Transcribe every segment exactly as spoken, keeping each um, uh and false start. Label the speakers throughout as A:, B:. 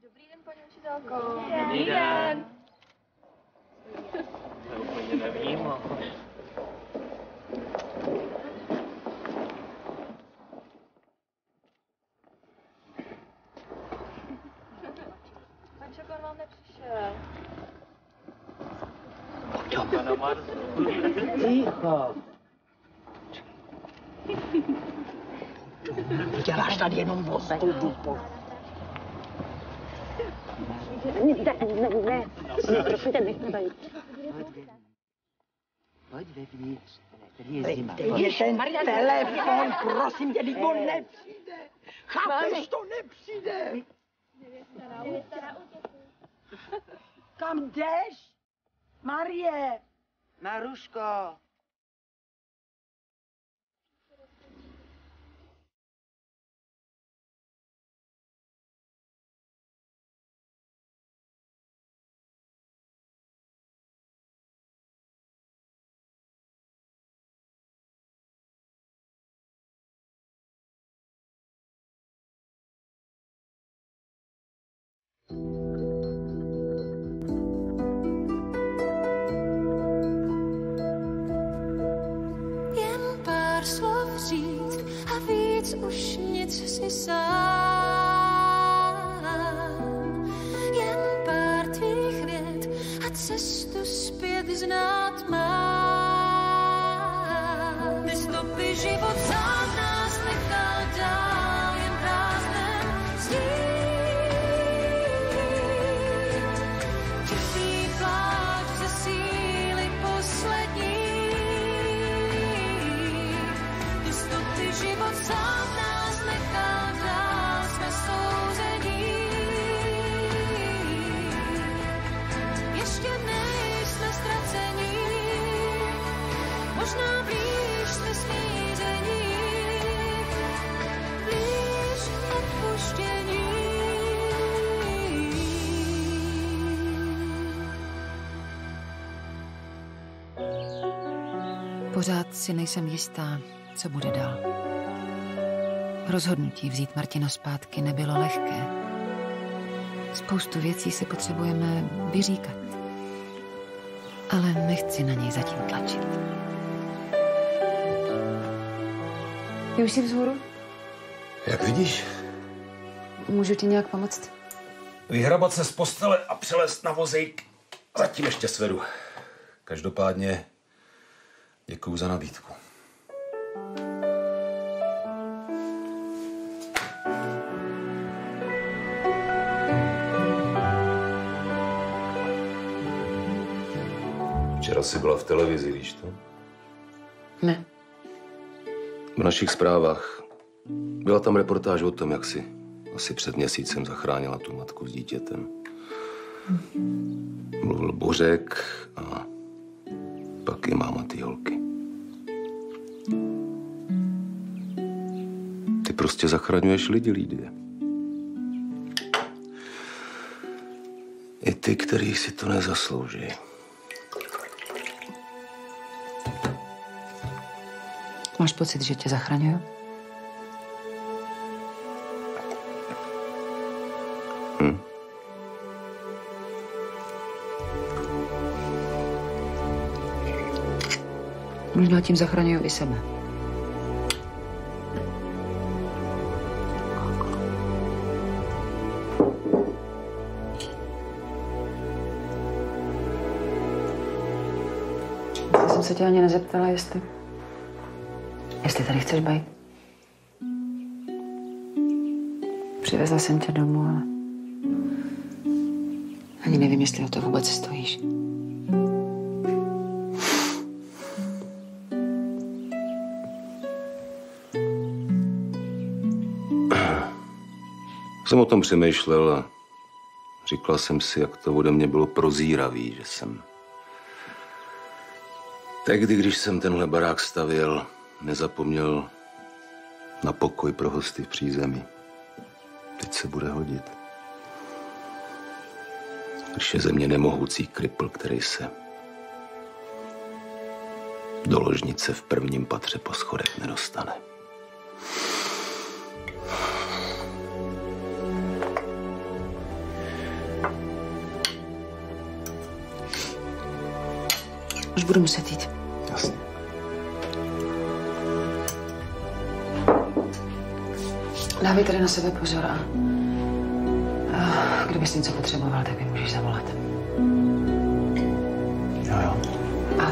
A: Dobrý den, paní učitelko.
B: Dobrý den. To úplně nevím.
A: Pan Čokon vám nepřišel.
B: Čoka na Marsu.
C: Ticho. Děláš tady jenom vostu.
D: Ne, ne, ne, ne, prosím, nechte tady.
C: Pojď vevnitř, tady je zima. Je ten telefon, prosím tě, teď on nepřijde. Chápeš, to nepřijde. Kam jdeš? Marie! Maruško!
E: Už nic si sám, jen pár tvých vět a cestu zpět znát mám. Ty stopy život sám nás nechal dál, jen prázdnem zdít. Tichý pláč ze síly poslední. Ty stopy život sám možná blíž jsme smíření, blíž odpuštění.
F: Pořád si nejsem jistá, co bude dál. Rozhodnutí vzít Martina zpátky nebylo lehké. Spoustu věcí si potřebujeme vyříkat. Ale nechci na něj zatím tlačit.
G: Je už jsi vzhůru?
H: Jak vidíš?
G: Můžu ti nějak pomoct?
H: Vyhrabat se z postele a přelézt na vozejk. Zatím ještě svedu. Každopádně děkuju za nabídku. Včera jsi byla v televizi, víš to?
G: Ne.
H: V našich zprávách byla tam reportáž o tom, jak jsi asi před měsícem zachránila tu matku s dítětem. Mluvil Bořek a pak i máma té holky. Ty prostě zachraňuješ lidi, Lidie. I ty, který si to nezaslouží.
G: Máš pocit, že tě zachraňuju?
H: Hm?
G: Možná tím zachraňuju i sebe. Já jsem se tě ani nezeptala, jestli... Jestli tady chceš být. Přivezla jsem tě domů, ale... Ani nevím, jestli o to vůbec stojíš.
H: Jsem o tom přemýšlel a říkal jsem si, jak to ode mě bylo prozíravý, že jsem... Tehdy, když jsem tenhle barák stavěl, nezapomněl na pokoj pro hosty v přízemí. Teď se bude hodit. Když je ze mě nemohoucí kripl, který se do ložnice v prvním patře po schodech nedostane.
G: Už budu muset jít.
H: Jasně.
G: Dávej tady na sebe pozor a, a kdybys něco potřeboval, tak mi můžeš zavolat.
H: Jo, jo.
G: A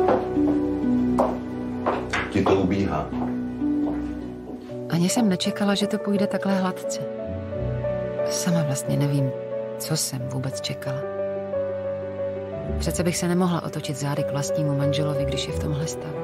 H: Ti to ubíhá.
F: Ani jsem nečekala, že to půjde takhle hladce. Sama vlastně nevím, co jsem vůbec čekala. Přece bych se nemohla otočit zády k vlastnímu manželovi, když je v tomhle stavu.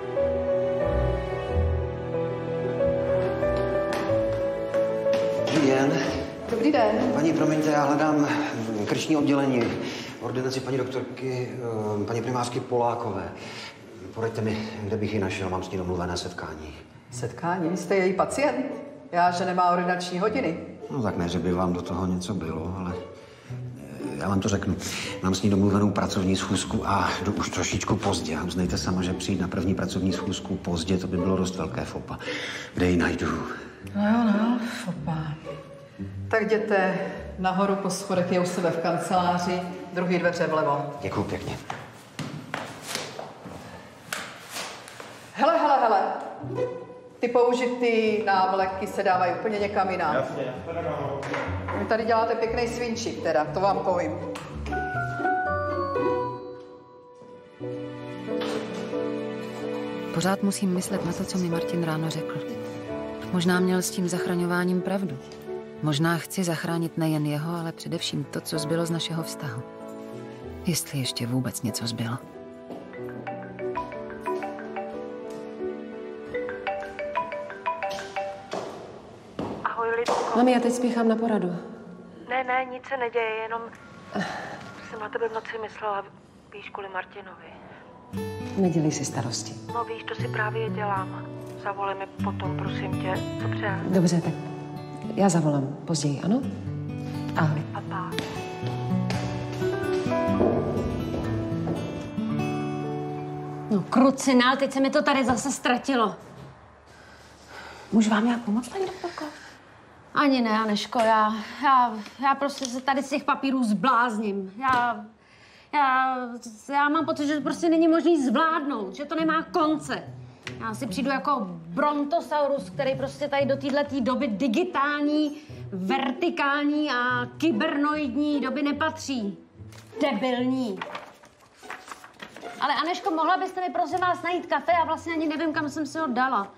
I: Dobrý den.
J: Dobrý den.
I: Paní, promiňte, já hledám krční oddělení, ordinaci paní doktorky, paní primářky Polákové. Poraďte mi, kde bych ji našel, mám s ní domluvené setkání.
J: Setkání? Jste její pacient? Já, že nemá ordinační hodiny.
I: No tak ne, že by vám do toho něco bylo, ale já vám to řeknu. Mám s ní domluvenou pracovní schůzku a jdu už trošičku pozdě. A uznejte sama, že přijít na první pracovní schůzku pozdě, to by bylo dost velké fopa. Kde ji najdu?
J: No jo, no, fopa. Tak jděte nahoru po schodech, je u sebe v kanceláři, druhý dveře vlevo.
I: Děkuju pěkně.
J: Hele, hele, hele. Ty použitý návleky se dávají úplně někam jinam.
B: Jasně.
J: Vy tady děláte pěkný svinčík teda, to vám povím.
F: Pořád musím myslet na to, co mi Martin ráno řekl. Možná měl s tím zachraňováním pravdu. Možná chci zachránit nejen jeho, ale především to, co zbylo z našeho vztahu. Jestli ještě vůbec něco zbylo.
D: Ahoj, Lidko.
G: Mami, já teď spěchám na poradu.
D: Ne, ne, nic se neděje, jenom jsem na tebe v noci myslela, víš, kvůli Martinovi.
G: Nedělej si starosti.
D: No víš, to si právě dělám. Zavolej mi potom, prosím tě. Dobře.
G: Dobře, tak já zavolám později, ano? Ahoj.
D: Papa.
K: No krucinál, teď se mi to tady zase ztratilo.
G: Můžu vám nějak pomoct, paní doktorko?
K: Ani ne, Aneško, já, já, já prostě se tady z těch papírů zblázním. Já, já, já mám pocit, že to prostě není možný zvládnout, že to nemá konce. Já si přijdu jako brontosaurus, který prostě tady do této doby digitální, vertikální a kybernoidní doby nepatří. Debilní. Ale Aneško, mohla byste mi prosím vás najít kafe? Já vlastně ani nevím, kam jsem si ho dala.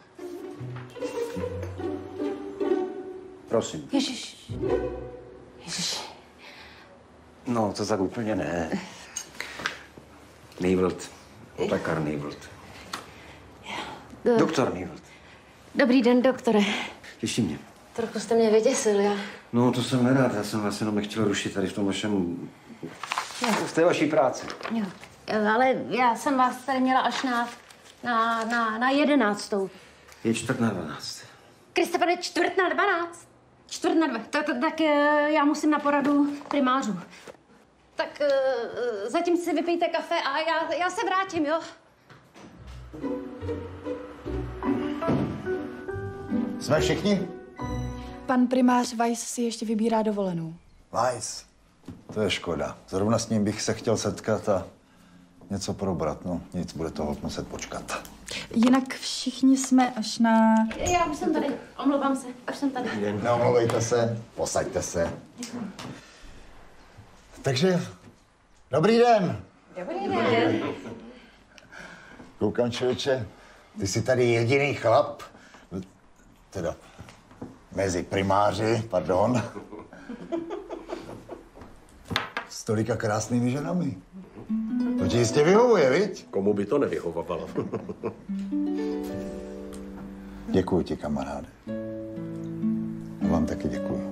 I: Prosím.
K: Ježiš. Ježiš.
I: No, to tak úplně ne. Neivold. Otakar Neivold.
K: Do...
I: Doktor Neivold.
K: Dobrý den, doktore.
I: Těší mě.
K: Trochu jste mě vyděsil, já.
I: No, to jsem nerád. Já jsem vás jenom nechtěl rušit tady v tom vašem... V té vaší práci.
K: Jo. Ale já jsem vás tady měla až na, na, na, na jedenáctou.
I: Je čtvrt na dvanáct.
K: Kristofane, čtvrt na dvanáct? Čtvrt na dva. Tak, tak, tak já musím na poradu primářů. Tak uh, zatím si vypijte kafe a já, já se vrátím, jo?
L: Jsme všichni?
A: Pan primář Weiss si ještě vybírá dovolenou.
L: Weiss? To je škoda. Zrovna s ním bych se chtěl setkat a něco probrat. No, nic, bude toho muset počkat.
A: Jinak všichni jsme až na...
K: Já už jsem tady. Omlouvám se. Až jsem tady.
L: Neomlouvejte se, posaďte se. Takže, dobrý den.
K: Dobrý den.
L: Koukám, člověče, ty jsi tady jediný chlap, teda mezi primáři, pardon, s tolika krásnými ženami. To ti jistě vyhovuje, viď?
M: Komu by to nevyhovovalo?
L: Děkuju ti, kamaráde. A vám taky děkuju.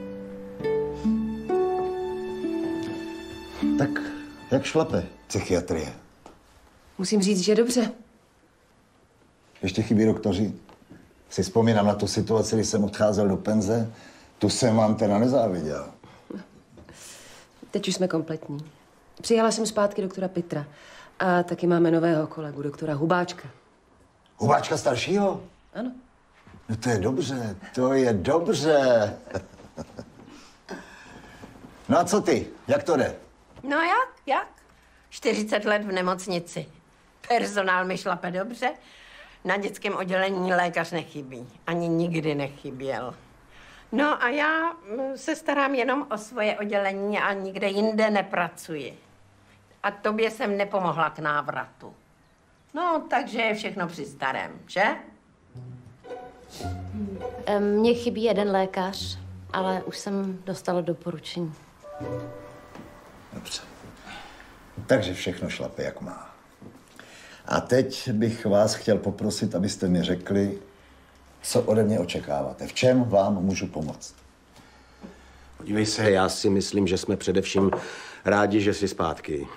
L: Tak, jak šlape psychiatrie?
G: Musím říct, že dobře.
L: Ještě chybí doktoři. Si vzpomínám na tu situaci, kdy jsem odcházel do penze. Tu jsem vám teda nezáviděl.
G: Teď už jsme kompletní. Přijala jsem zpátky doktora Pitra. A taky máme nového kolegu, doktora Hubáčka.
L: Hubáčka staršího?
G: Ano.
L: No to je dobře, to je dobře. No a co ty? Jak to jde?
N: No jak? Jak?
C: čtyřicet let v nemocnici. Personál mi šlape dobře. Na dětském oddělení lékař nechybí. Ani nikdy nechyběl. No a já se starám jenom o svoje oddělení a nikde jinde nepracuji. A tobě jsem nepomohla k návratu. No, takže je všechno při starém, že?
K: Mně chybí jeden lékař, ale už jsem dostala doporučení.
L: Dobře. Takže všechno šlape, jak má. A teď bych vás chtěl poprosit, abyste mi řekli, co ode mě očekáváte. V čem vám můžu pomoct?
M: Podívej se, já si myslím, že jsme především rádi, že jsi zpátky.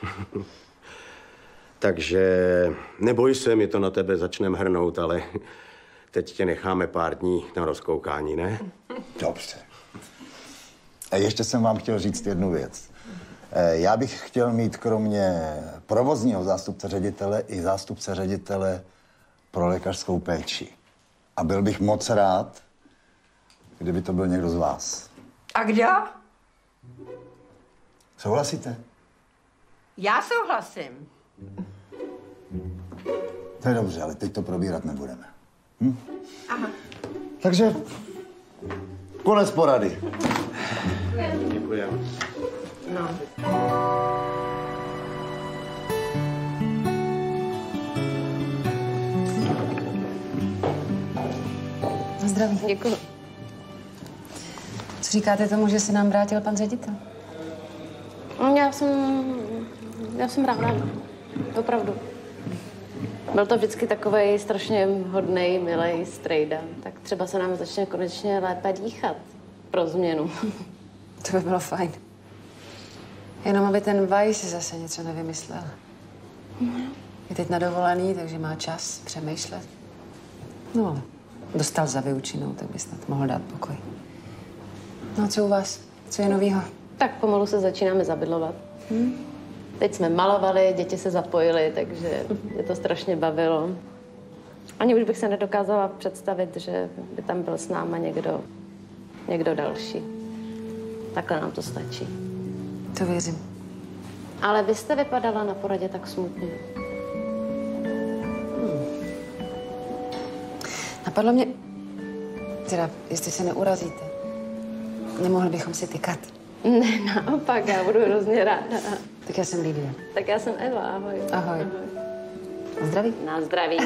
M: Takže neboj se, my to na tebe začneme hrnout, ale teď tě necháme pár dní na rozkoukání, ne?
L: Dobře. A ještě jsem vám chtěl říct jednu věc. Já bych chtěl mít kromě provozního zástupce ředitele i zástupce ředitele pro lékařskou péči. A byl bych moc rád, kdyby to byl někdo z vás.
C: A kdo?
L: Souhlasíte?
C: Já souhlasím.
L: To je dobře, ale teď to probírat nebudeme. Hm?
C: Aha.
L: Takže konec porady.
M: Děkujeme.
C: No.
G: Na zdraví.
K: Děkuji.
G: Co říkáte tomu, že se nám vrátil pan ředitel?
K: Já jsem... Já jsem ráda. Opravdu. Byl to vždycky takovej strašně hodnej, milej strejda. Tak třeba se nám začne konečně lépe dýchat. Pro změnu.
G: To by bylo fajn. Jenom aby ten Weiss zase něco nevymyslel. Je teď na dovolený, takže má čas přemýšlet. No ale dostal za vyučinou, tak by snad mohl dát pokoj. No a co u vás? Co je novýho?
K: Tak pomalu se začínáme zabydlovat. Hmm? Teď jsme malovali, děti se zapojily, takže mě to strašně bavilo. Ani už bych se nedokázala představit, že by tam byl s náma někdo, někdo další. Takhle nám to stačí.
G: To věřím.
K: Ale vy jste vypadala na poradě tak smutně.
G: Hmm. Napadlo mě, teda, jestli se neurazíte, nemohli bychom si tykat.
K: Ne, naopak, já budu hrozně ráda.
G: Tak já jsem Lidia.
K: Tak já jsem Eva, ahoj.
G: Ahoj. Na zdraví.
K: Na zdraví.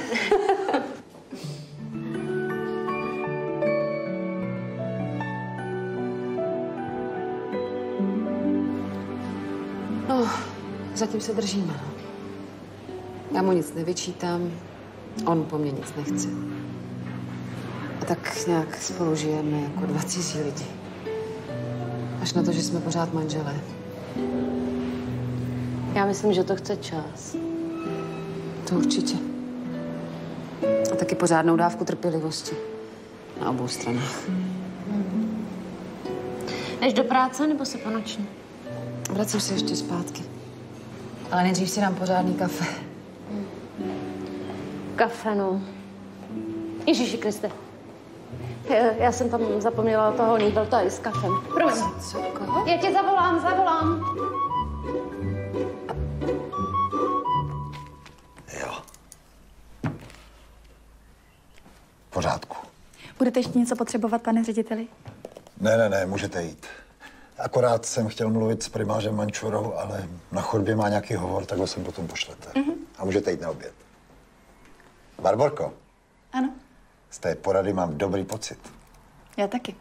G: No, zatím se držíme. Já mu nic nevyčítám, on po mně nic nechce. A tak nějak spolu žijeme jako dva cizí lidi. Až na to, že jsme pořád manželé.
K: Já myslím, že to chce čas.
G: To určitě. A taky pořádnou dávku trpělivosti. Na obou stranách.
K: Jdeš do práce nebo se ponoční?
G: Vracím se ještě zpátky. Ale nejdřív si dám pořádný kafe.
K: Kafe, no. Ježíši Kriste. Já, já jsem tam zapomněla toho Nýbelta i s kafem. Prosím.
G: Co? Koho?
K: Já tě zavolám, zavolám.
L: Jo. V pořádku.
A: Budete ještě něco potřebovat, pane řediteli?
L: Ne, ne, ne, můžete jít. Akorát jsem chtěl mluvit s primářem Mančurou, ale na chodbě má nějaký hovor, tak ho sem potom pošlete. Mm-hmm. A můžete jít na oběd. Barborko.
A: Ano.
L: Z té porady mám dobrý pocit.
A: Já taky.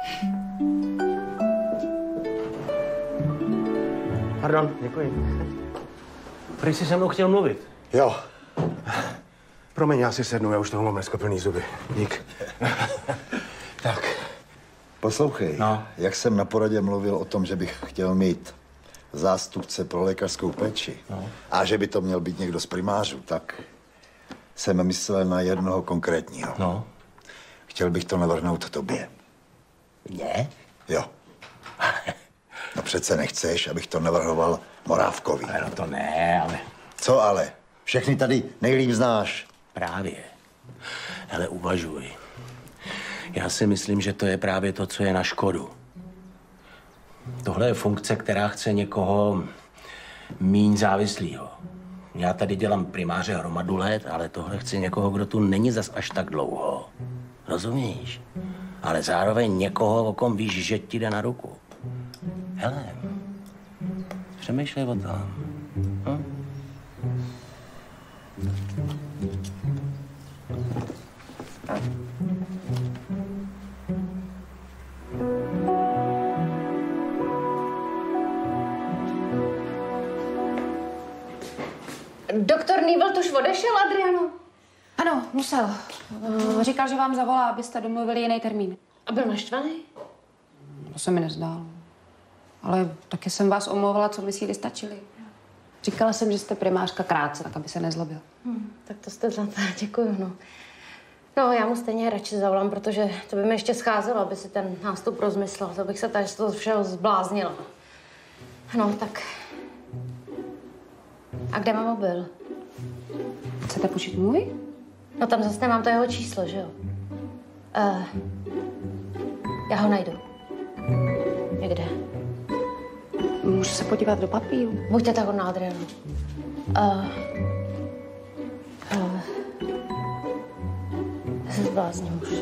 B: Pardon, děkuji. Prý jsi se mnou chtěl mluvit.
L: Jo.
M: Promiň, já si sednu, já už toho mám dneska plný zuby. Dík.
L: Tak, poslouchej.
B: No.
L: Jak jsem na poradě mluvil o tom, že bych chtěl mít zástupce pro lékařskou péči
B: no.
L: a že by to měl být někdo z primářů, tak jsem myslel na jednoho konkrétního.
B: No.
L: Chtěl bych to navrhnout tobě.
B: Ne?
L: Jo. No přece nechceš, abych to navrhoval Morávkovi.
B: No to ne, ale...
L: Co ale? Všechny tady nejlíp znáš.
B: Právě. Hele, uvažuj. Já si myslím, že to je právě to, co je na škodu. Tohle je funkce, která chce někoho míň závislýho. Já tady dělám primáře hromadu let, ale tohle chci někoho, kdo tu není zas až tak dlouho. Rozumíš? Ale zároveň někoho, o kom víš, že ti jde na ruku. Hele, přemýšlej o tom. Hm?
K: Doktor Nývelt už odešel, Adriano?
F: Ano, musel. Říkal, že vám zavolá, abyste domluvili jiný termín.
K: A byl naštvaný?
F: To se mi nezdálo. Ale taky jsem vás omlouvala, co mi síly stačily. Říkala jsem, že jste primářka krátce, tak aby se nezlobil.
K: Hmm, tak to jste zlatá, děkuju, no. No, já mu stejně radši zavolám, protože to by mi ještě scházelo, aby si ten nástup rozmyslel. To bych se tady z toho všeho zbláznila. No, tak... A kde mám mobil?
F: Chcete počít můj?
K: No tam zase nemám to jeho číslo, že jo? Uh, já ho najdu. Někde.
F: Můžu se podívat do papíru?
K: Buďte tak hodná, Adriano. Uh, uh, já se zblázním už.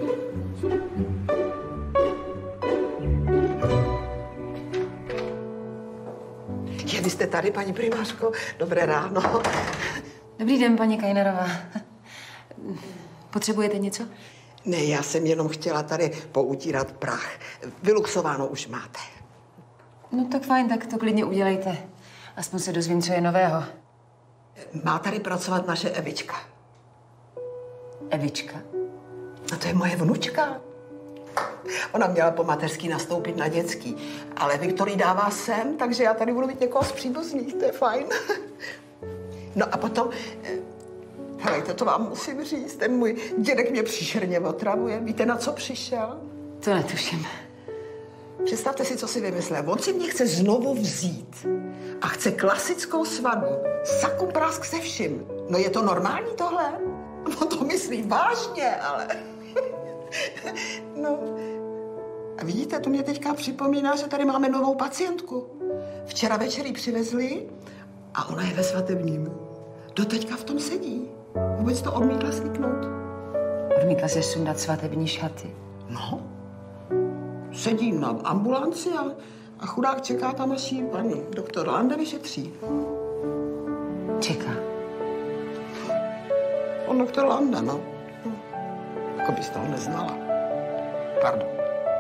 N: Je, vy jste tady, paní primářko? Dobré ráno.
F: Dobrý den, paní Kajnerová. Potřebujete něco?
N: Ne, já jsem jenom chtěla tady poutírat prach. Vyluxováno už máte.
F: No tak fajn, tak to klidně udělejte. Aspoň se dozvím, co je nového.
N: Má tady pracovat naše Evička.
F: Evička?
N: No to je moje vnučka. Ona měla po mateřský nastoupit na dětský, ale Viktor jí dává sem, takže já tady budu mít někoho z příbuzných, to je fajn. No a potom, helejte, to vám musím říct, ten můj dědek mě příšerně otravuje. Víte, na co přišel?
F: To netuším.
N: Představte si, co si vymyslel. On si mě chce znovu vzít a chce klasickou svatbu. Saku prask se vším. No je to normální tohle? On to myslí vážně, ale... No, a vidíte, to mě teďka připomíná, že tady máme novou pacientku. Včera večer ji přivezli a ona je ve svatebním. Doteďka v tom sedí. Vůbec to odmítla slíknout.
F: Odmítla se sundat svatební šaty.
N: No, sedí na ambulanci a, a chudák čeká tam, až jí pan doktor Lande vyšetří.
F: Čeká?
N: On doktor Lande, no. Jako byste ho neznala. Pardon.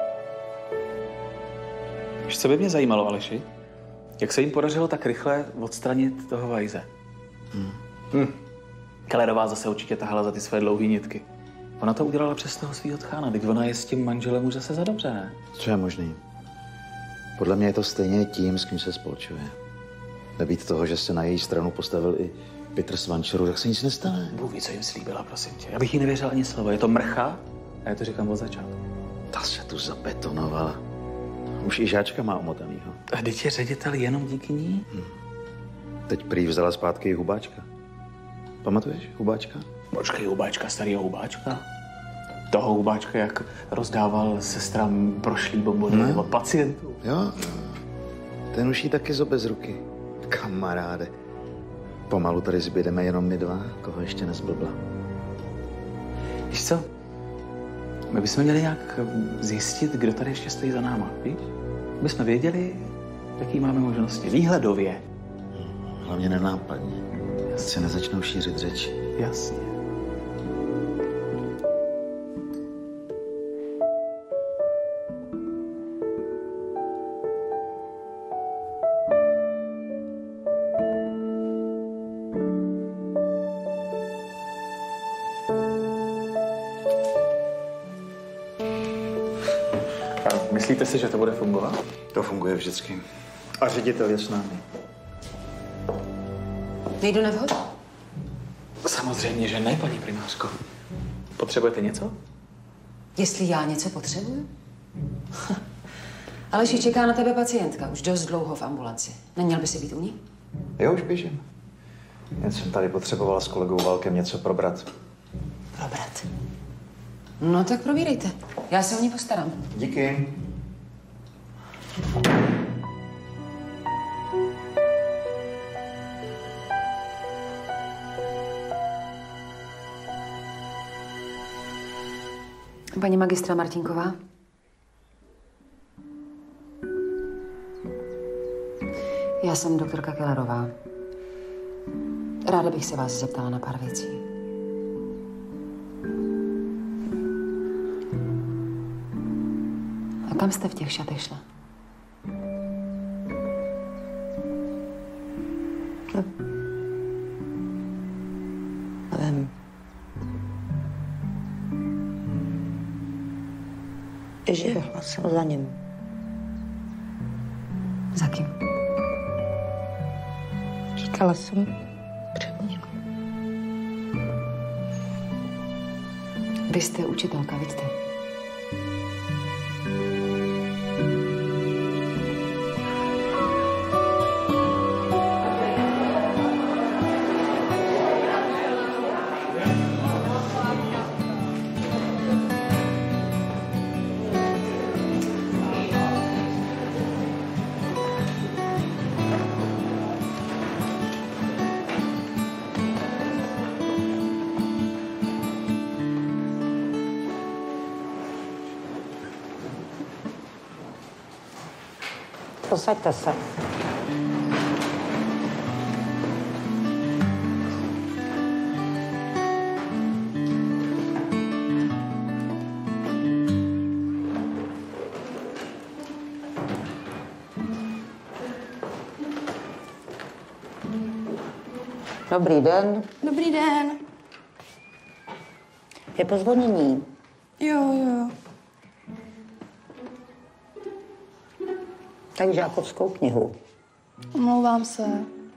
O: Víš, co by mě zajímalo, Aleši? Jak se jim podařilo tak rychle odstranit toho Vajze? Hmm. Hm. Kellerová zase určitě tahala za ty své dlouhé nitky. Ona to udělala přes toho svýho tchána, teď ona je s tím manželem už zase za dobře, ne?
I: Co je možný? Podle mě je to stejně tím, s kým se spolčuje. Nebýt toho, že se na její stranu postavil i Petr Svančeru, tak se nic nestane.
O: Bůh ví, co jim slíbila, prosím tě. Já bych jí nevěřil ani slovo. Je to mrcha a já to říkám od začátku.
I: Ta se tu zabetonovala. Už i žáčka má omotanýho.
O: A teď je ředitel jenom díky ní?
I: Hmm. Teď prý vzala zpátky i Hubáčka. Pamatuješ Hubáčka?
O: Počkej, Hubáčka, starýho Hubáčka? Toho Hubáčka, jak rozdával sestrám prošlý bombony
I: ne?
O: od pacientů.
I: Jo, ten už jí taky zobe z ruky. Kamaráde. Pomalu tady zbydeme jenom my dva, koho ještě nezblbla.
O: Víš co? My bychom měli nějak zjistit, kdo tady ještě stojí za náma, víš? My jsme věděli, jaký máme možnosti. Výhledově.
I: Hlavně nenápadně. Se nezačnou šířit řeči.
O: Jasně. Myslíte si, že to bude fungovat?
I: To funguje vždycky. A ředitel je s námi.
F: Nejdu nevhod?
O: Samozřejmě, že ne, paní primářko. Potřebujete něco?
F: Jestli já něco potřebuju? Aleši, čeká na tebe pacientka. Už dost dlouho v ambulanci. Neměl by si být u ní?
I: Jo, už běžím. Jen jsem tady potřebovala s kolegou Valkem něco probrat.
F: Probrat? No tak probírejte. Já se o ní postarám.
I: Díky.
F: Paní magistra Martinková? Já jsem doktorka Kellerová. Ráda bych se vás zeptala na pár věcí. A kam jste v těch šatech šla?
N: No. Nevím. Že jsem za ním.
F: Za kým?
N: Říkala jsem před ním.
F: Vy jste učitelka, vidíte?
N: Posaďte se. Dobrý den.
A: Dobrý den.
N: Je pozvonení.
A: Jo, jo.
N: Tak žákovskou knihu.
A: Omlouvám se.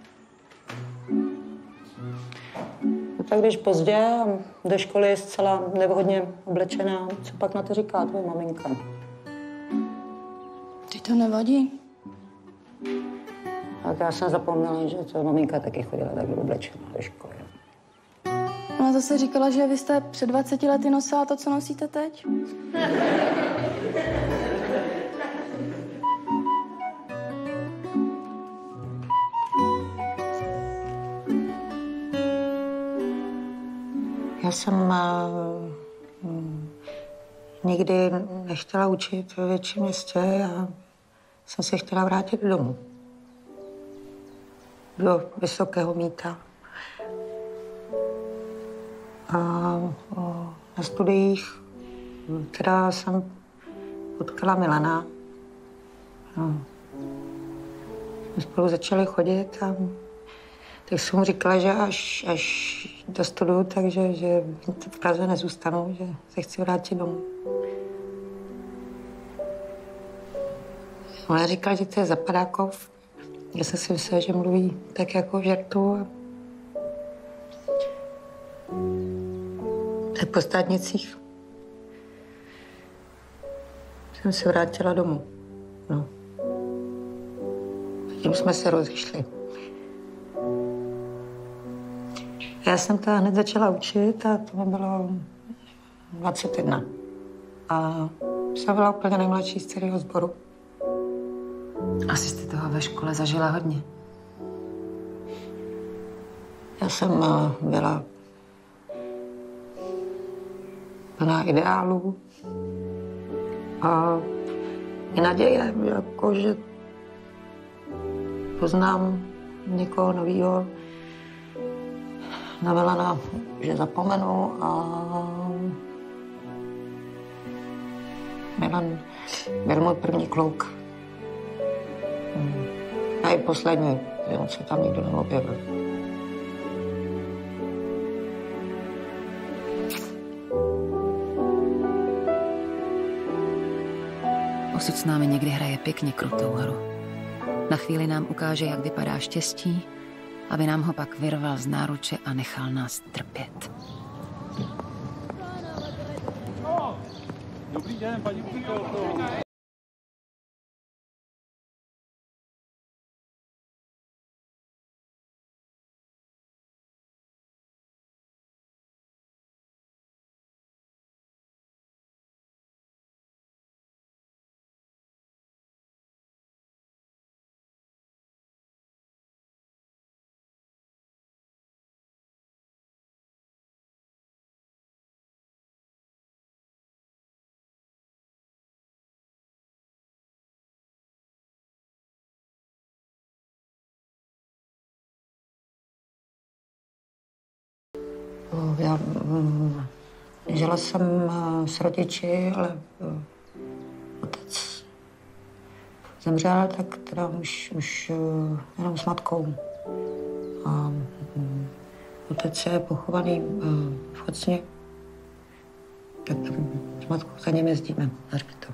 N: No tak když pozdě a do školy je zcela nevhodně oblečená, co pak na to říká tvoje maminka?
A: Ty to nevadí?
N: Tak já jsem zapomněla, že tvoje maminka taky chodila takhle oblečená do školy.
A: Ona zase říkala, že vy jste před dvaceti lety nosila to, co nosíte teď.
N: Já jsem uh, nikdy nechtěla učit ve větším městě a jsem se chtěla vrátit domů. Do Vysokého Mýta. A uh, na studiích teda jsem potkala Milana. No. My spolu začali chodit a tak jsem mu říkala, že až, až dostuduju, takže že v Praze nezůstanu, že se chci vrátit domů. Ona říkala, že to je Zapadákov. Já jsem si myslela, že mluví tak jako v žertu. A... tak po státnicích jsem se vrátila domů. No. Tím jsme se rozešli. Já jsem to hned začala učit a to mi bylo dvacet jedna. A jsem byla úplně nejmladší z celého sboru.
F: Asi jste toho ve škole zažila hodně.
N: Já jsem byla plná ideálů a i naděje, jako, že poznám někoho novýho, na Milana, že zapomenu a Milan byl můj první kluk. A i poslední, že on se tam nikdo neobjevil.
F: Osud s námi někdy hraje pěkně krutou hru. Na chvíli nám ukáže, jak vypadá štěstí, aby nám ho pak vyrval z náruče a nechal nás trpět.
P: Dobrý den, paní učitelko.
Q: Já mm, žila jsem uh, s rodiči, ale uh, otec zemřel, tak teda už, už uh, jenom s matkou. A um, otec je pochovaný uh, v Chocně. Tak s matkou za ním jezdíme na hřbitov.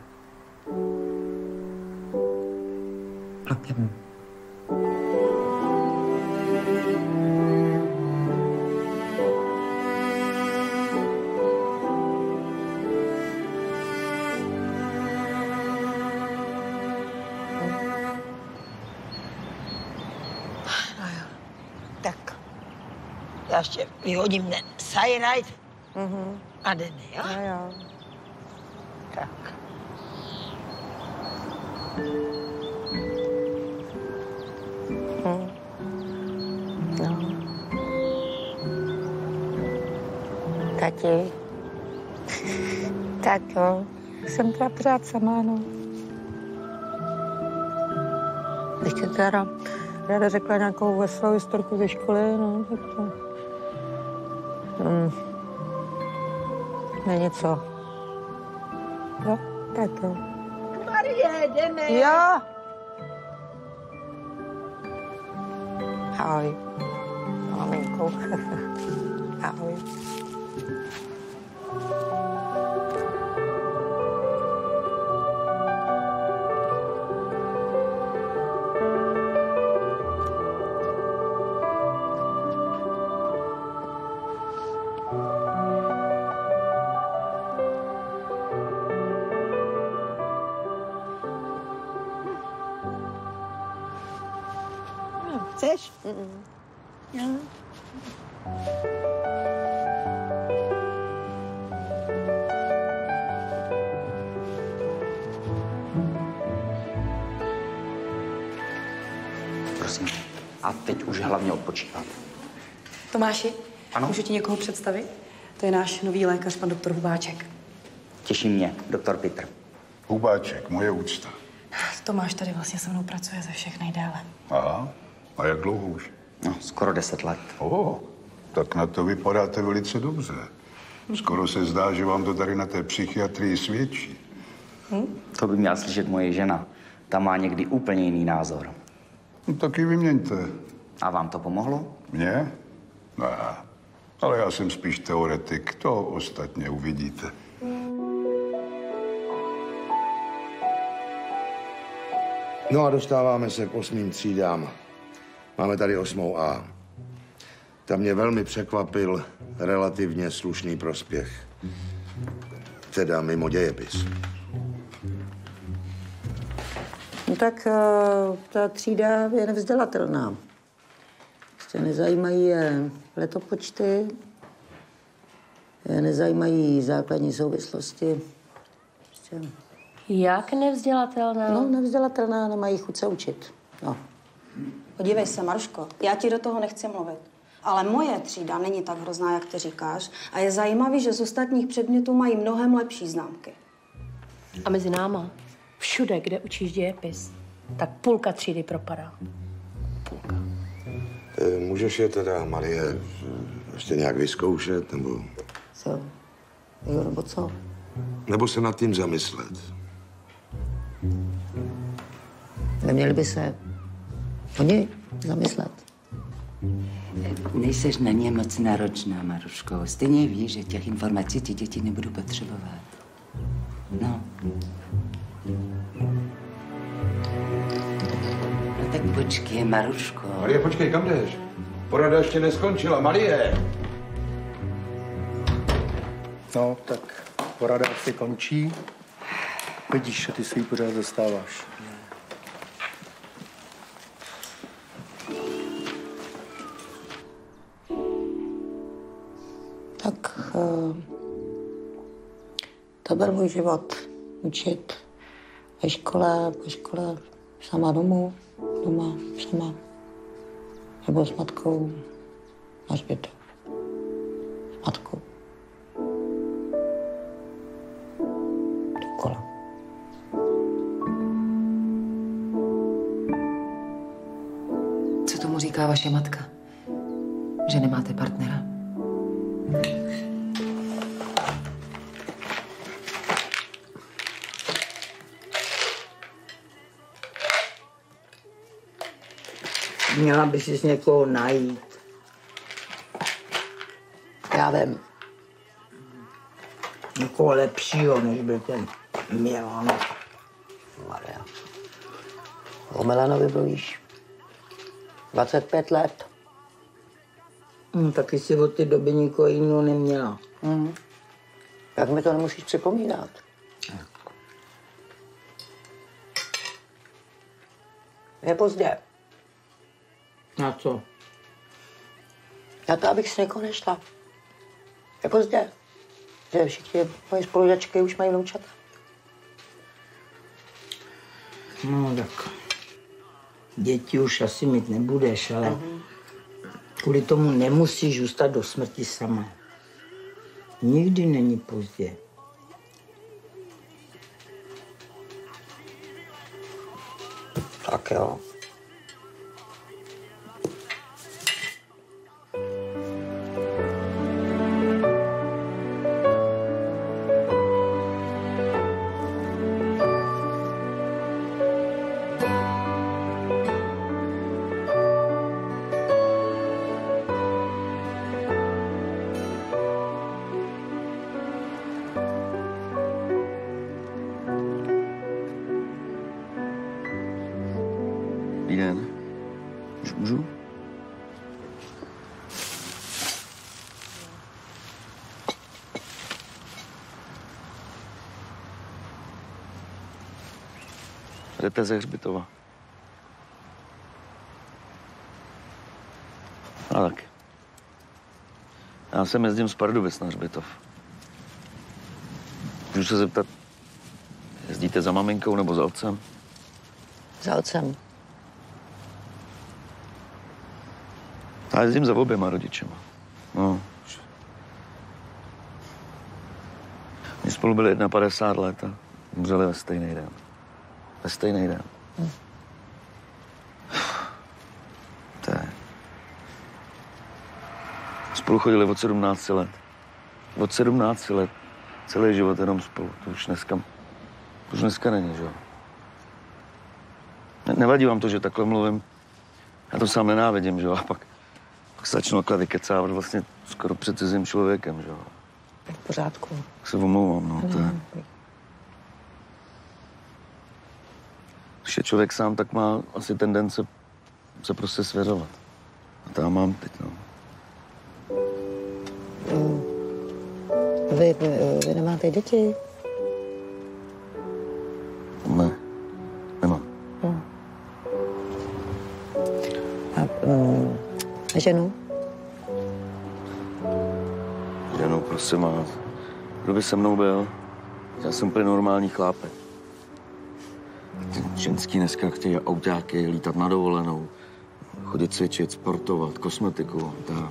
Q: Vlakem.
R: Já ještě vyhodím ten cyanide mm-hmm. a jdeme, jo?
Q: Jo, jo.
R: Tak.
Q: Mm. No. Tati. Tato, jsem teda pořád sama, no. Ještě teda ráda řekla nějakou veselou historku ze školy, no, tak to... Hmm. Není co. Jo, tak to.
R: Marie, jdeme.
Q: Jo. Ahoj. Maminko. Ahoj.
R: Chceš?
Q: Mm.
S: Prosím. A teď už hlavně odpočívat.
T: Tomáši,
S: ano?
T: Můžu ti někoho představit? To je náš nový lékař, pan doktor Hubáček.
S: Těší mě, doktor Petr.
U: Hubáček, moje úcta.
T: Tomáš tady vlastně se mnou pracuje ze všech nejdéle.
U: Aha. A jak dlouho už?
S: No, skoro deset let.
U: Oh, tak na to vypadáte velice dobře. Skoro se zdá, že vám to tady na té psychiatrii svědčí.
S: Hm? To by měla slyšet moje žena. Ta má někdy úplně jiný názor.
U: No, tak ji vyměňte.
S: A vám to pomohlo?
U: Mně? Ne, ale já jsem spíš teoretik. To ostatně uvidíte.
V: No a dostáváme se k osmým třídám. Máme tady osmou A. Tam mě velmi překvapil relativně slušný prospěch. Teda mimo dějepis.
Q: No tak uh, ta třída je nevzdělatelná. Prostě nezajímají je letopočty, je nezajímají základní souvislosti. Prostě...
K: Jak nevzdělatelná?
Q: No, nevzdělatelná, nemají chuť se učit. No.
T: Podívej se, Maruško, já ti do toho nechci mluvit. Ale moje třída není tak hrozná, jak ty říkáš. A je zajímavý, že z ostatních předmětů mají mnohem lepší známky.
K: A mezi náma, všude, kde učíš dějepis, tak půlka třídy propadá.
V: E, můžeš je teda, Marie, ještě nějak vyzkoušet, nebo...
Q: Co? Jo, nebo co?
V: Nebo se nad tím zamyslet.
Q: Neměli by se oni zamyslet.
W: Nejseš na ně moc náročná, Maruško. Stejně víš, že těch informací ti děti nebudou potřebovat. No. No tak počkej, Maruško.
L: Marie, počkej, kam jdeš? Porada ještě neskončila, Marie!
X: No, tak porada asi končí. Vidíš, že ty si ji pořád zastáváš.
Q: Tak uh, to byl můj život. Učit ve škole, po škole, sama domů, doma, sama. Nebo s matkou na hřbitov. S matkou. Dokola.
F: Co tomu říká vaše matka? Že nemáte partnera?
R: Měla by si někoho najít. Já vím. Někoho lepšího, než byl ten Milan.
N: Maria. O Milanovi mluvíš? dvacet pět let.
R: Hmm, taky si od té doby nikoho jiného neměla.
N: Hmm. Jak mi to nemusíš připomínat? Je pozdě.
R: Na co?
N: Na to, abych si někoho nešla. Je pozdě. Že všichni moji spolužačky už mají vnoučata.
R: No tak, děti už asi mít nebudeš, ale mm-hmm. kvůli tomu nemusíš zůstat do smrti sama. Nikdy není pozdě.
N: Tak jo.
S: Dobrý den. Už můžu? Jdete ze hřbitova. A tak. Já sem jezdím z Pardubic na hřbitov. Můžu se zeptat, jezdíte za maminkou nebo za otcem?
N: Za otcem.
S: Já jezdím za oběma rodičema. No. My spolu byli padesát jedna let a umřeli ve stejný den. Ve stejný den. Hm. To je... Spolu chodili od sedmnácti let. Od sedmnácti let. Celý život jenom spolu. To už dneska... To už dneska není, že jo? Ne, nevadí vám to, že takhle mluvím. Já to sám nenávidím, že jo? A pak... Pak se začnu takhle vykecávat vlastně skoro před cizím člověkem, že jo?
N: V pořádku.
S: Tak se omlouvám, no, to je... Když je člověk sám, tak má asi tendence se prostě svěřovat. A to já mám teď, no.
N: Mm. Vy, vy, vy nemáte děti?
S: Ne, nemám.
N: Mm. A mm, ženu?
S: Ženu, prosím vás. Kdo by se mnou byl? Já jsem úplně normální chlápek. Ty ženský dneska chtějí autáky, lítat na dovolenou, chodit cvičit, sportovat, kosmetiku. Tak.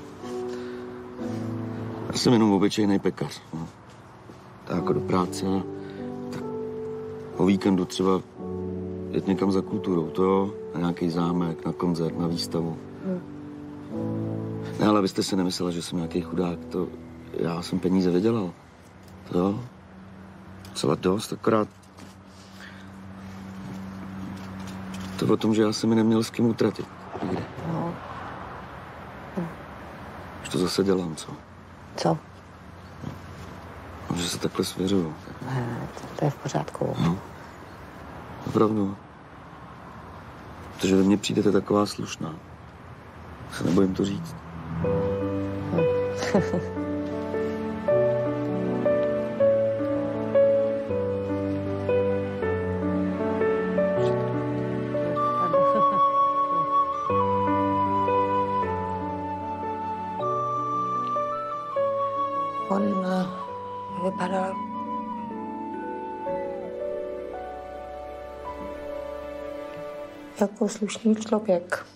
S: Já jsem jenom obyčejný pekař. No. Tak jako do práce, tak o víkendu třeba jet někam za kulturou, to jo, na nějaký zámek, na koncert, na výstavu. Hmm. Ne, ale vy jste si nemyslela, že jsem nějaký chudák, to já jsem peníze vydělal. To jo, celá dost, akorát to o tom, že já jsem mi neměl s kým utratit. Nikdy.
N: No. Hm.
S: Už to zase dělám, co?
N: Co?
S: No, že se takhle svěřuju.
N: Ne, to, to je v pořádku.
S: No. Opravdu. Protože vy mně přijdete taková slušná. Se nebojím to říct.
N: Hm. On vypadal jako slušný člověk.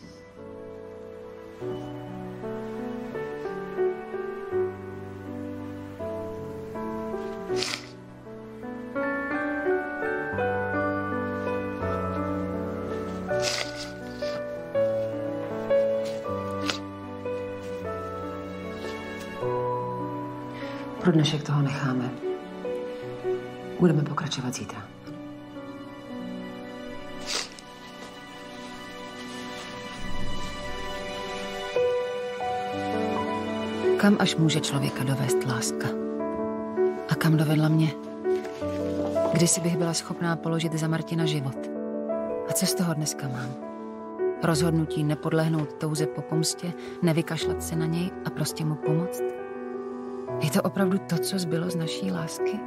G: Pro dnešek toho necháme. Budeme pokračovat zítra. Kam až může člověka dovést láska? A kam dovedla mě? Kdysi bych byla schopná položit za Martina život. A co z toho dneska mám? Rozhodnutí nepodlehnout touze po pomstě, nevykašlat se na něj a prostě mu pomoct? Je to opravdu to, co zbylo z naší lásky?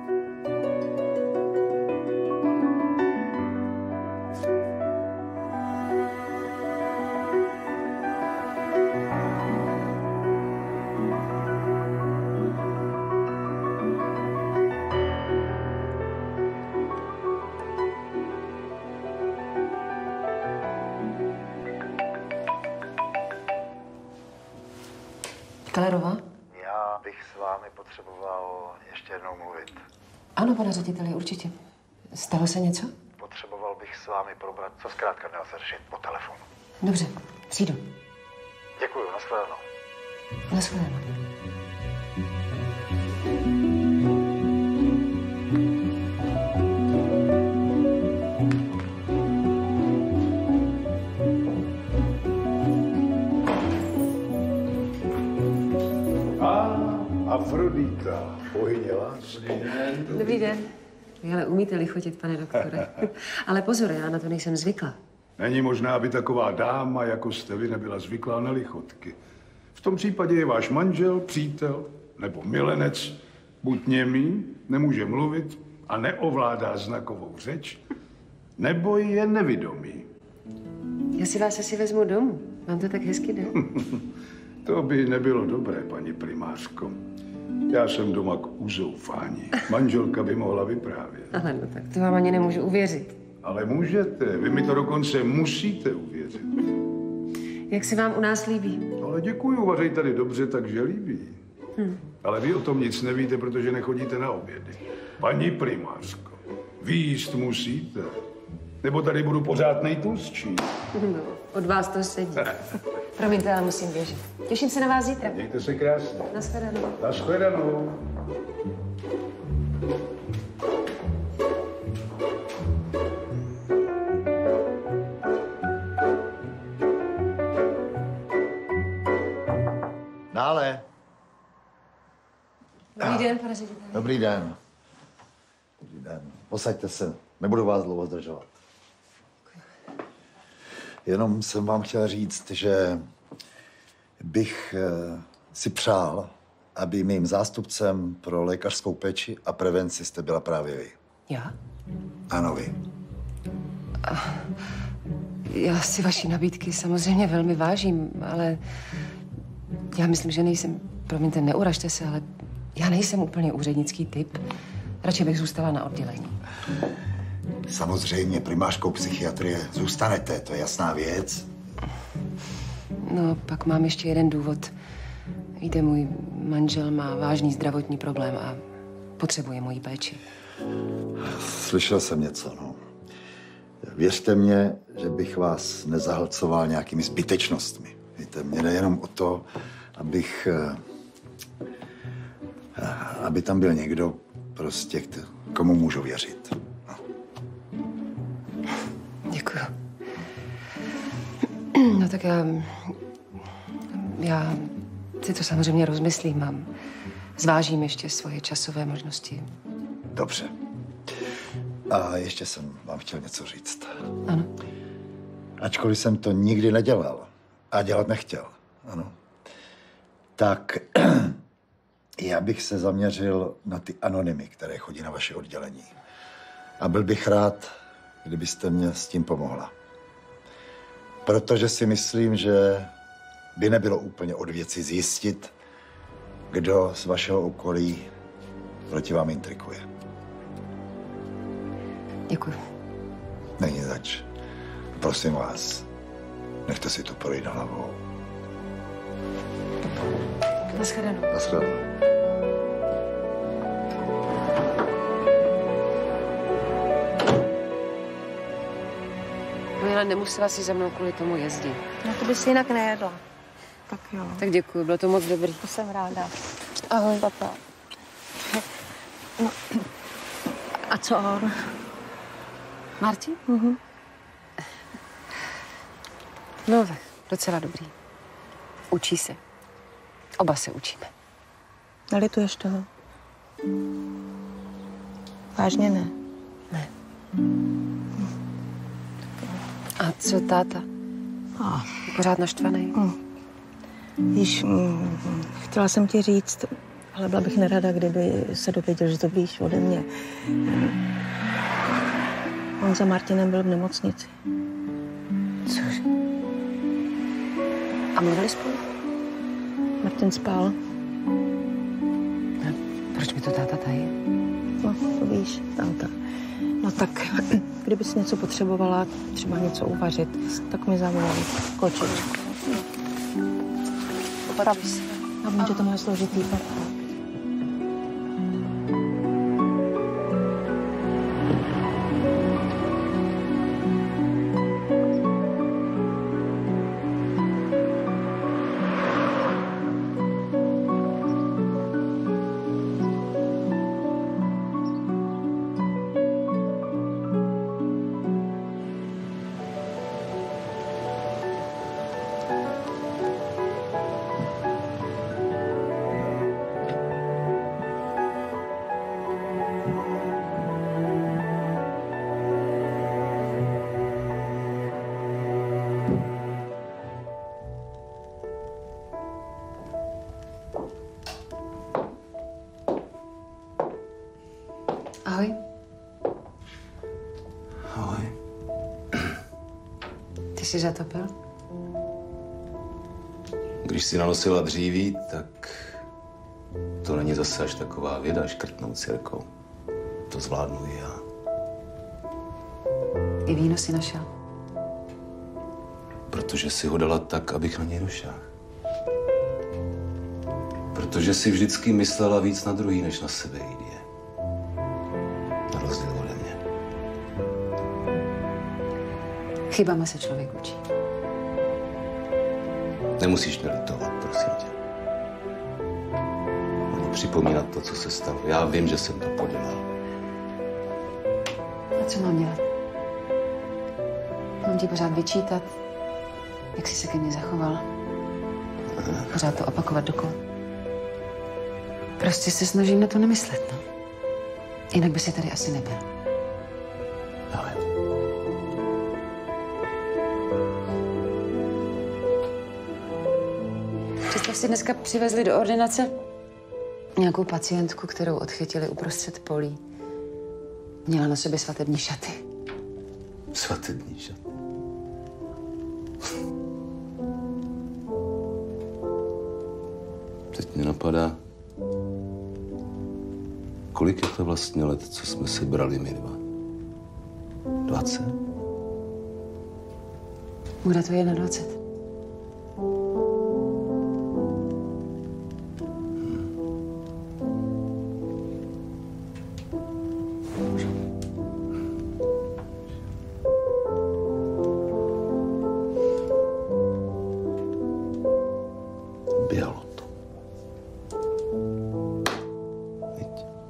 G: Kellerová?
L: Já bych s vámi potřeboval ještě jednou mluvit.
G: Ano, pane řediteli, určitě. Stalo se něco?
L: Potřeboval bych s vámi probrat, co zkrátka nelze řešit po telefonu.
G: Dobře, přijdu.
L: Děkuju, nashledanou.
G: Nashledanou.
U: Afrodita, bohyně lásky.
G: Dobrý den. Vy ale umíte lichotit, pane doktore. Ale pozor, já na to nejsem zvyklá.
U: Není možná, aby taková dáma, jako jste vy, nebyla zvyklá na lichotky. V tom případě je váš manžel, přítel nebo milenec buď němý, nemůže mluvit a neovládá znakovou řeč, nebo je nevidomý.
G: Já si vás asi vezmu domů. Vám to tak hezky jde?
U: To by nebylo dobré, paní primářko. Já jsem doma k uzoufání. Manželka by mohla vyprávět.
G: Ale no tak to vám ani nemůžu uvěřit.
U: Ale můžete. Vy mi to dokonce musíte uvěřit.
G: Jak se vám u nás líbí?
U: Ale děkuju, vařej tady dobře, takže líbí.
G: Hm.
U: Ale vy o tom nic nevíte, protože nechodíte na obědy. Paní primářko, vy jíst musíte. Nebo tady budu pořád nejtlustší.
G: No, od vás to sedí. Promiňte, ale musím běžet. Těším se na vás zítra.
U: Mějte se krásně.
G: Nashledanou.
U: Nashledanou.
L: Dále.
G: Dobrý den, pane řediteli.
L: Dobrý den. Dobrý den. Posaďte se, nebudu vás dlouho zdržovat. Jenom jsem vám chtěl říct, že bych si přál, aby mým zástupcem pro lékařskou péči a prevenci jste byla právě vy.
G: Já?
L: Ano, vy.
G: Já si vaší nabídky samozřejmě velmi vážím, ale já myslím, že nejsem, promiňte, neuražte se, ale já nejsem úplně úřednický typ. Radši bych zůstala na oddělení.
L: Samozřejmě primářkou psychiatrie zůstanete, to je jasná věc.
G: No, pak mám ještě jeden důvod. Víte, můj manžel má vážný zdravotní problém a potřebuje moji péči.
L: Slyšel jsem něco, no. Věřte mě, že bych vás nezahlcoval nějakými zbytečnostmi. Víte, mě jde jenom o to, abych... aby tam byl někdo, prostě, komu můžu věřit. No.
G: Děkuju. No tak já... Já si to samozřejmě rozmyslím a zvážím ještě svoje časové možnosti.
L: Dobře. A ještě jsem vám chtěl něco říct.
G: Ano.
L: Ačkoliv jsem to nikdy nedělal a dělat nechtěl, ano, tak já bych se zaměřil na ty anonymy, které chodí na vaše oddělení. A byl bych rád, kdybyste mě s tím pomohla. Protože si myslím, že by nebylo úplně od věci zjistit, kdo z vašeho okolí proti vám intrikuje.
G: Děkuji.
L: Není zač. Prosím vás, nechte si to projít hlavou.
G: Nashledanou.
L: Nashledanou.
G: Milena nemusela si za mnou kvůli tomu jezdit.
T: No to bys jinak nejedla. Tak jo.
G: Tak děkuji, bylo to moc dobrý.
T: To jsem ráda. Ahoj, papa.
K: No. A co on?
F: Martin?
K: Mhm.
F: No, docela dobrý. Učí se. Oba se učíme.
K: Nelituješ toho? Vážně ne?
F: Ne. A co táta?
K: A.
F: Pořád naštvaný?
K: Mm. Víš, mm, chtěla jsem ti říct, ale byla bych nerada, kdyby se dověděl, že to víš ode mě. On za Martinem byl v nemocnici.
F: Cože? A mluvili spolu?
K: Martin spál.
F: A proč mi to táta tají?
K: No, to víš, táta. No tak, kdybys něco potřebovala, třeba něco uvařit, tak mi zavolej. Kočičku.
F: Popraví se.
K: Já vím, že to má složitý pár.
F: Ahoj.
S: Ahoj.
F: Ty jsi zatopil?
S: Když si nanosila dříví, tak to není zase až taková věda škrtnout si rukou. To zvládnu i já.
F: I víno si našel?
S: Protože si ho dala tak, abych na něj došel. Protože si vždycky myslela víc na druhý, než na sebe, Idie. Na rozdíl ode mě.
F: Chybama se člověk učí.
S: Nemusíš mě litovat, prosím tě. Ani připomínat to, co se stalo. Já vím, že jsem to podělal.
F: A co mám dělat? Mám ti pořád vyčítat, jak jsi se ke mně zachoval. Pořád to opakovat dokola. Prostě se snažím na to nemyslet, no. Jinak by si tady asi nebyl.
S: Ale.
F: Představ si, dneska přivezli do ordinace nějakou pacientku, kterou odchytili uprostřed polí. Měla na sobě svatební šaty.
S: Svatební šaty? Teď mě napadá, kolik je to vlastně let, co jsme si brali my dva? Dvacet?
F: Bude to jednadvacet.
S: Běhalo to. Viď?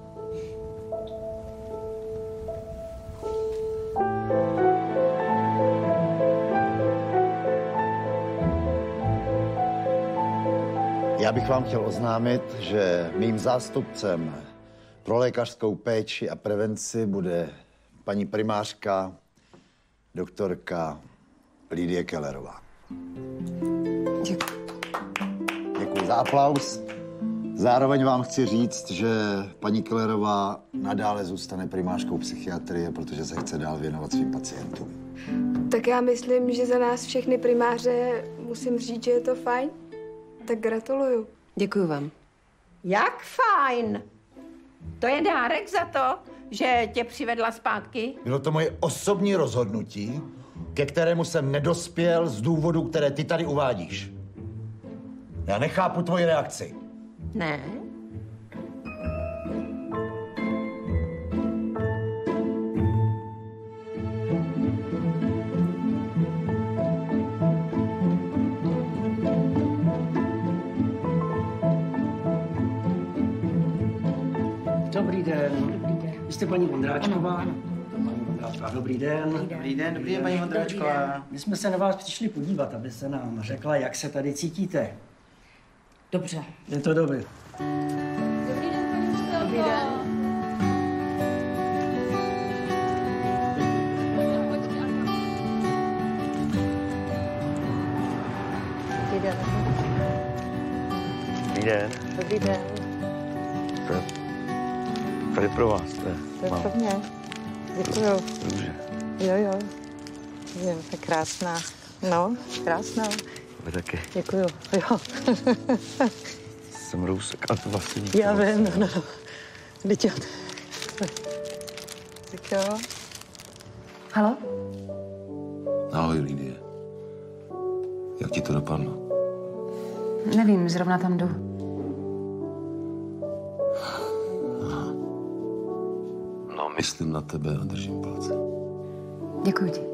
L: Já bych vám chtěl oznámit, že mým zástupcem pro lékařskou péči a prevenci bude paní primářka, doktorka Lidie Kellerová.
F: Děkuji.
L: Děkuji za aplaus. Zároveň vám chci říct, že paní Kellerová nadále zůstane primářkou psychiatrie, protože se chce dál věnovat svým pacientům.
A: Tak já myslím, že za nás všechny primáře musím říct, že je to fajn. Tak gratuluju.
F: Děkuji vám.
C: Jak fajn? To je dárek za to, že tě přivedla zpátky?
L: Bylo to moje osobní rozhodnutí, ke kterému jsem nedospěl z důvodu, které ty tady uvádíš. Já nechápu tvoji reakci.
C: Ne.
D: Dobrý den. Dobrý den. Vy jste paní Vondráčková? Ano, ano. Paní Vondráčková, dobrý den.
E: Dobrý den, dobrý den, paní Vondráčková.
D: My jsme se na vás přišli podívat, abyste nám řekla, jak se tady cítíte.
E: Dobře.
D: Je to dobrý.
K: Dobrý den, paní učitelko. Dobrý den.
S: Dobrý den.
H: Dobrý den.
S: To je, to je pro vás, to je.
H: To je
S: mám.
H: pro mě. Děkuju.
S: Růže.
H: Jo, jo. Je to krásná. No, krásná.
S: Vy taky.
H: Děkuju. Jo.
S: Jsem rousek a to vlastně víte.
H: Já vím, no, no. Teď jo. Tak jo.
F: Halo?
S: Ahoj, Lidie. Jak ti to dopadlo?
F: Nevím, zrovna tam jdu.
S: No, myslím na tebe a držím palce.
F: Děkuji ti.